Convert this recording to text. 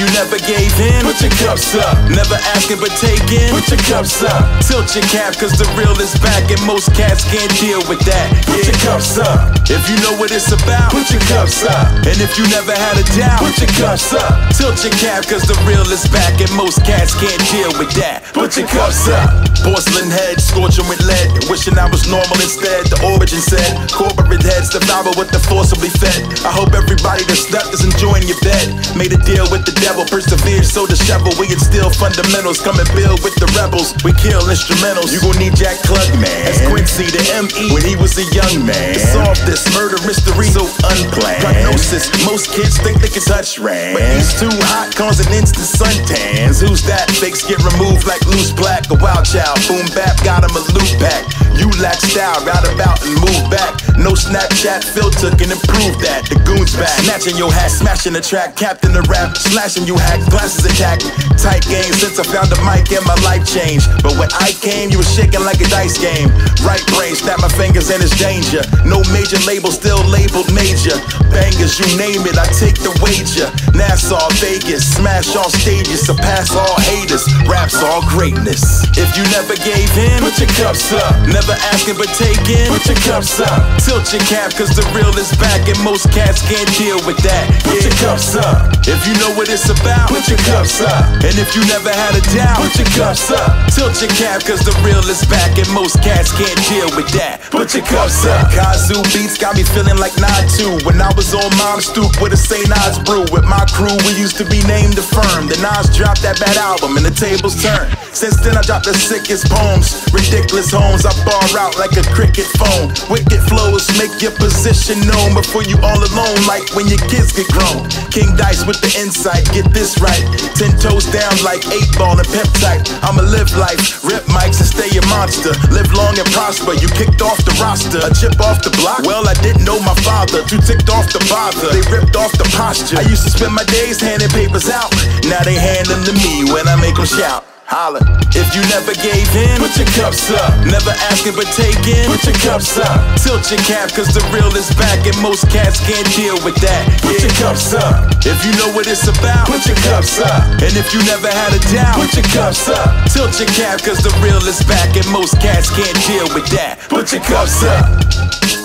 you never gave in, put your cups up. Never asking but taking, put your cups up. Tilt your cap, cause the real is back, and most cats can't deal with that. Put your cups up. If you know what it's about, put your cups up. And if you never had a doubt, put your cups up. Tilt your cap, cause the real is back, and most cats can't deal with that. Put your cups up. Porcelain head, scorching with lead, wishing I was normal instead. The origin said, corporate heads devour what the forcibly fed. I hope everybody that slept is enjoying your bed. Made a deal with the devil, persevered, so disheveled. We instill fundamentals, come and build with the rebels. We kill instrumentals. You gon' need Jack Klugman as Quincy the M.E. when he was a young man. To solve this murder mystery so unplanned. Prognosis, most kids think they can touch rain, but he's too hot, causing instant suntans. Who's that? Fakes get removed like loose black. A wild child, boom bap, got him a loop pack. You lack style, route about and move back. No Snapchat filter can improve that. The goons back, snatching your hat, smashing the track, captain the rap, slashing you hack, glasses attack. Tight game since I found the mic and my life changed. But when I came, you were shaking like a dice game. Right brain, snap my fingers and it's danger. No major label, still labeled major. Bangers, you name it, I take the wager. Nassau, Vegas, smash all stages, surpass all haters. Rap's all greatness. If you never gave in, put your cups up. Never asking but taking, put your cups up. Tilt your cap, cause the real is back, and most cats can't deal with that. Put your cups up. If you know what it's about, put your cups up. And if you never had a doubt, put your cups up. Tilt your cap, cause the real is back, and most cats can't deal with that. Put your cups up. KazuBEATZ got me feeling like 9-2 when I was on Mom's stoop with a St. Nas brew. With my crew, we used to be named the firm. The Nas dropped that bad album and the tables turned. Since then I dropped the sickest poems, ridiculous homes. I bar out like a cricket phone. Wicked flows make your position known before you all alone, like when your kids get grown. King Dice with the insight, get this right. 10 toes down like 8-ball and peptide. I'ma live life, rip mics and stay a monster. Live long and prosper, you kicked off the roster. A chip off the block, well I didn't know my father. Too ticked off the bother, they ripped off the posture. I used to spend my days handing papers out. Now they hand them to me when I make them shout. Holla. If you never gave in, put your cups up. Never asking but taking, put your cups up. Tilt your cap, cause the real is back, and most cats can't deal with that. Put your cups up. If you know what it's about, put your cups up. And if you never had a doubt, put your cups up. Tilt your cap, cause the real is back, and most cats can't deal with that. Put your cups up.